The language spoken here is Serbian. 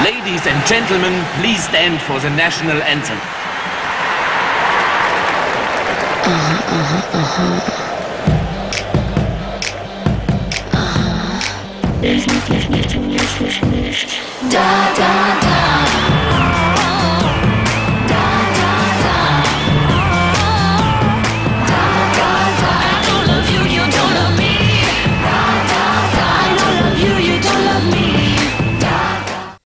Ladies and gentlemen, please stand for the national anthem. Da, da,